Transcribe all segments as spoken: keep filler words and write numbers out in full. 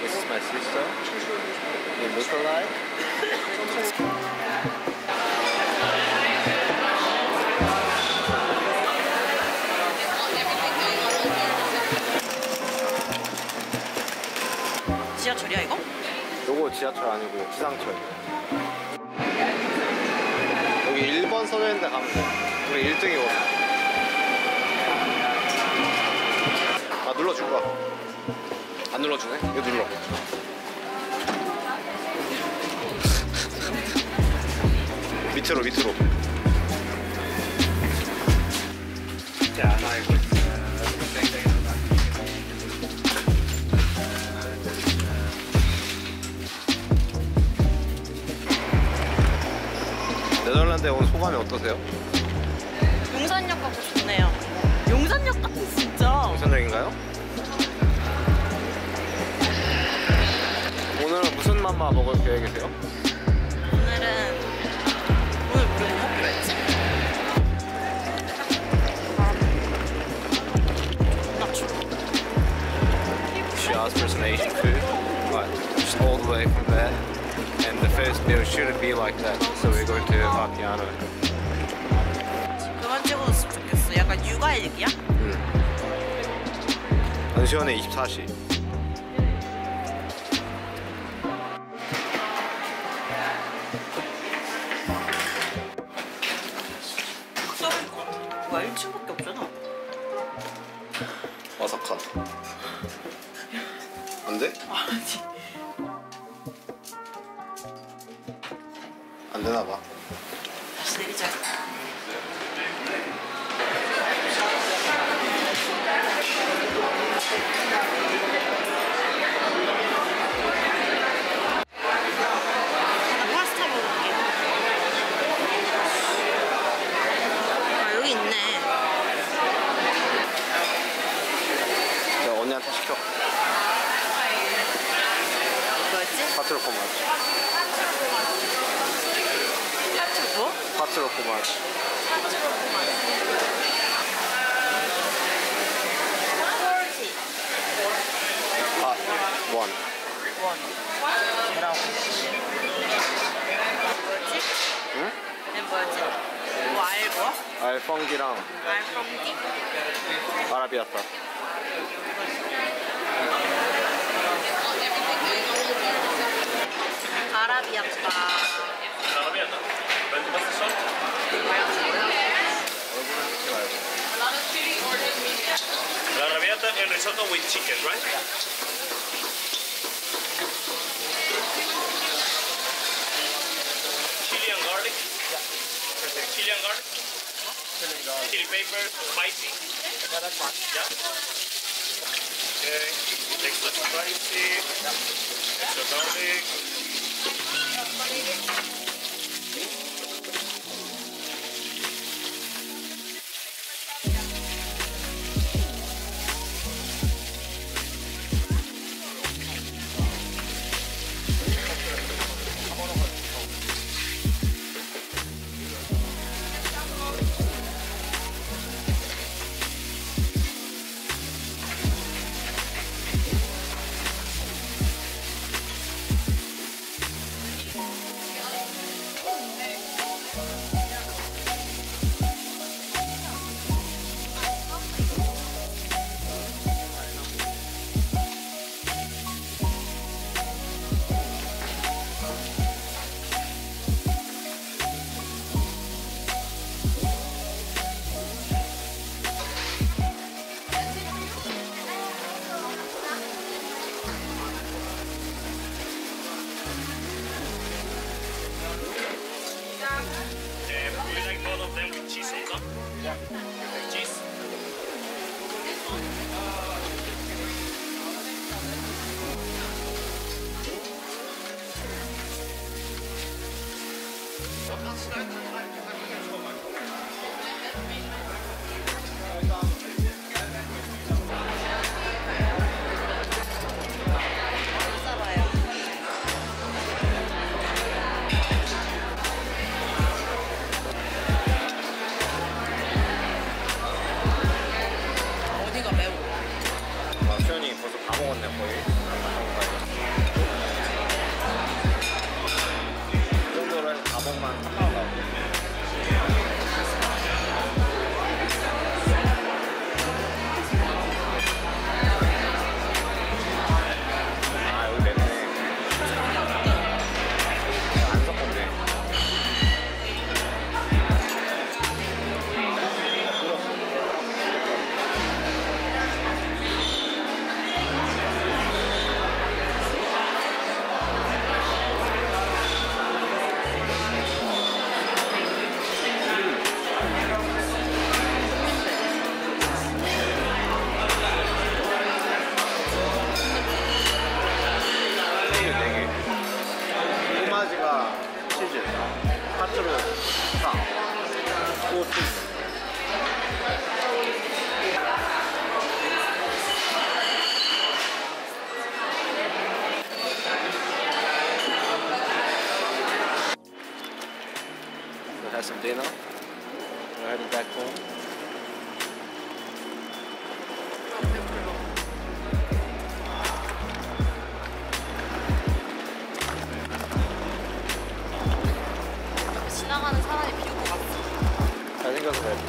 This is my sister. They look alike. 지하철이야 이거? 요거 지하철 아니고 지상철. 여기 일 번 써져 있는 데 가면 돼. 우리 일 등이거든. 아, 눌러줄 거야. 안 눌러주네? 이거 눌러. 밑으로 밑으로. 자, 나 이거 네덜란드에 온 소감이 어떠세요? 용산역 가고 좋네요. 용산역 같아 진짜. 용산역인가요? 오늘은 무슨 맘마 먹을 계획이세요? 오늘은 오늘 우리 뭐 먹기로 했지? 나 줘. She asked for some Asian food, but just all the way from there. And the first meal shouldn't be like that, so we're going to Vapiano. 그만 찍어줬으면 좋겠어. 약간 육아 얘기야? 응. 안시원에 이십사 시. 뭐야 일 층밖에 없잖아. 어석한. 안 돼? 아니. 안 되나 봐. 다시 내리자. 파스타 먹을게. 아 여기 있네. 자, 언니한테 시켜. 뭐였지? 파트로 포마지. 뭐? 파트로 포마지. 아, 원. 원. 뭐라고? 뭐였지? 응? 얘 뭐였지? 뭐 알 뭐? 알펑기랑 알펑기? 아라비아타. 아라비아타. La arrabbiata and risotto with chicken, right? Chili and garlic? Yeah. Perfect. Chili and garlic? Chili, garlic. Chili peppers, spicy? Yeah, that's fine. Yeah? Okay. Extra spicy. Yeah. Extra garlic. 다 먹었네 거의. 이 정도로 가방만 사가고. 치즈, 파트로 사, 소스. We'll have some dinner. We're heading back home. 지나가는 사람이 비우고 갔어. 잘생겨서 그래.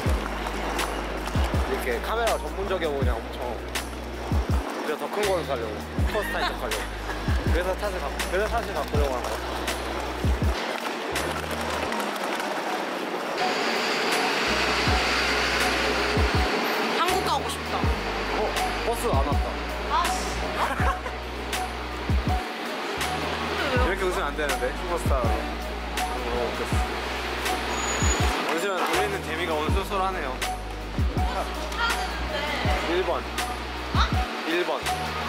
이렇게 카메라가 전문적이어 보이냐 엄청. 그래서 더 큰 걸로 가려고. 퍼스타인 척 하려고. 그래서 탓을 갖고, 그래서 탓을 바꾸려고 하는 거야. 한국 가고 싶다. 어? 버스 안 왔다. 아, 이렇게 웃으면 안 되는데, 슈퍼스타로. 어, 웃겼어. 잠시만, 돌리는 재미가 오늘 쏠쏠하네요. 일 번. 어? 일 번.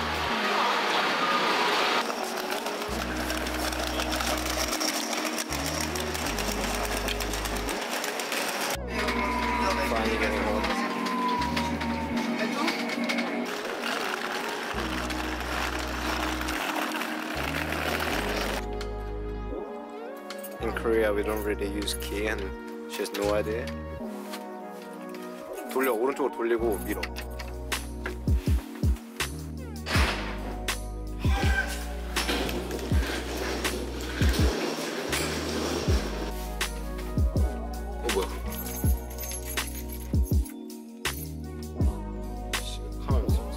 Finally getting home. In Korea, we don't really use key, and she has no idea. 돌려, 오른쪽으로 돌리고 밀어. 어 뭐야? 카메라 있어.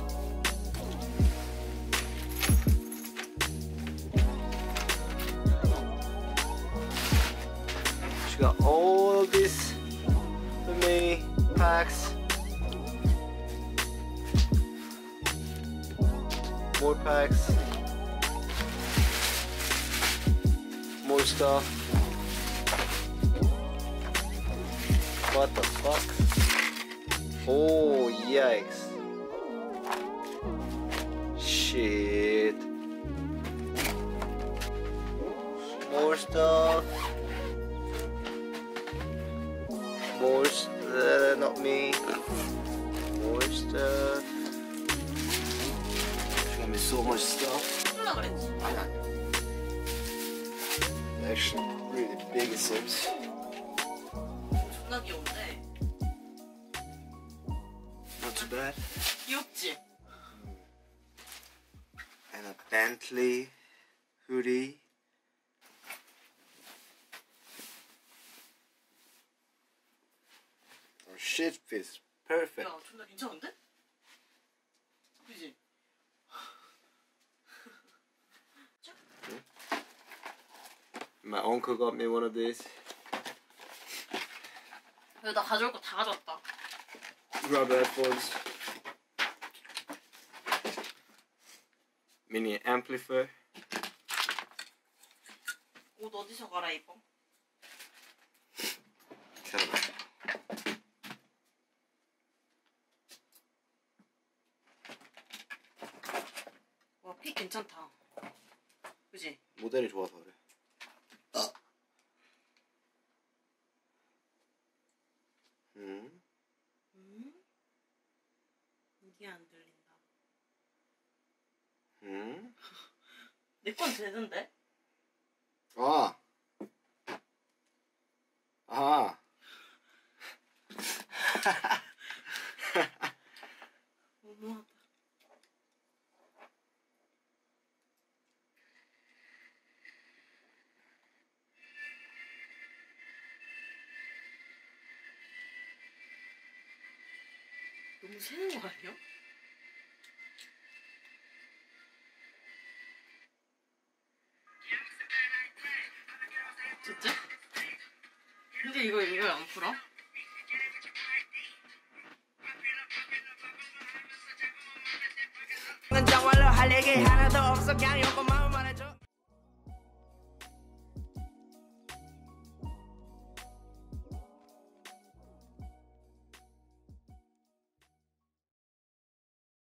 She got all these for me packs. More packs. More stuff. What the fuck? Oh, yikes. Shit. More stuff. More st- uh, not me. More stuff. She got me so much stuff. 콜라 그랬지. Actually, really big it seems. 존나 귀여운데. Not too bad. 귀엽지? And a Bentley hoodie. Our shit fits perfect. 야, 존나 괜찮은데? 그지? My uncle got me one of these. 야, 나 가져올 거 다 가져왔다. Rubber headphones. Mini amplifier. 옷 어디서 갈아입어? 와, 핏 괜찮다. 그지? 모델이 좋아서 그래. 아. 음. 음? 이게 안 들린다. 음. 내 건 되는데? 아. 아. 너무하다. 너무 새는 거 아니야? 진짜? 근데 이거 이거 안 풀어? 정말로 할 얘기 하나도 없어 그냥 요것만